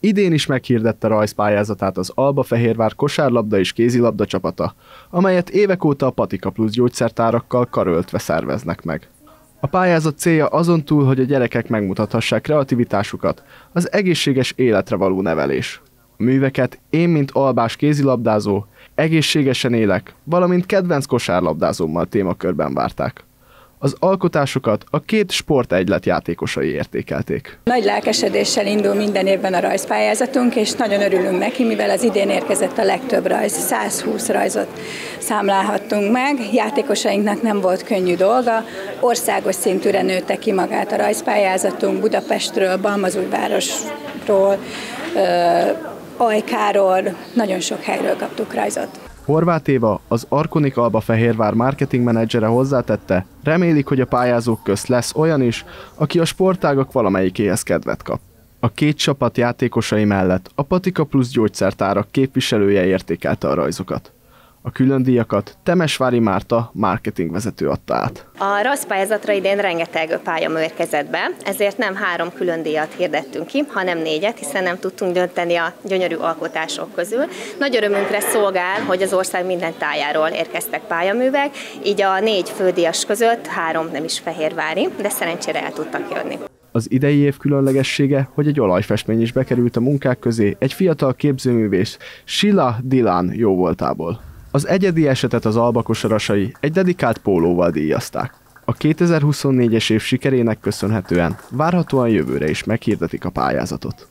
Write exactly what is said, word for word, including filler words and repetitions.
Idén is meghirdette rajzpályázatát az Albafehérvár kosárlabda és kézilabda csapata, amelyet évek óta a Patika Plus gyógyszertárakkal karöltve szerveznek meg. A pályázat célja azon túl, hogy a gyerekek megmutathassák kreativitásukat, az egészséges életre való nevelés. A műveket Én, mint albás kézilabdázó, Egészségesen élek, valamint kedvenc kosárlabdázómmal témakörben várták. Az alkotásokat a két sportegylet játékosai értékelték. Nagy lelkesedéssel indul minden évben a rajzpályázatunk, és nagyon örülünk neki, mivel az idén érkezett a legtöbb rajz, száz húsz rajzot számlálhattunk meg. Játékosainknak nem volt könnyű dolga, országos szintűre nőtte ki magát a rajzpályázatunk, Budapestről, Balmazújvárosról, Ajkáról, nagyon sok helyről kaptuk rajzot. Horváth Éva, az Arkonik Albafehérvár marketing menedzsere hozzátette, remélik, hogy a pályázók közt lesz olyan is, aki a sportágak valamelyikéhez kedvet kap. A két csapat játékosai mellett a Patika Plus gyógyszertárak képviselője értékelte a rajzokat. A külön díjakat Temesvári Márta marketingvezető adta át. A rajzpályázatra idén rengeteg pályamű érkezett be, ezért nem három külön díjat hirdettünk ki, hanem négyet, hiszen nem tudtunk dönteni a gyönyörű alkotások közül. Nagy örömünkre szolgál, hogy az ország minden tájáról érkeztek pályaművek, így a négy fődíjas között három nem is fehérvári, de szerencsére el tudtak jönni. Az idei év különlegessége, hogy egy olajfestmény is bekerült a munkák közé egy fiatal képzőművész, Sheila Dylan jóvoltából. Az egyedi esetet az albakosarasai egy dedikált pólóval díjazták. A kétezer-huszonnégyes év sikerének köszönhetően várhatóan jövőre is meghirdetik a pályázatot.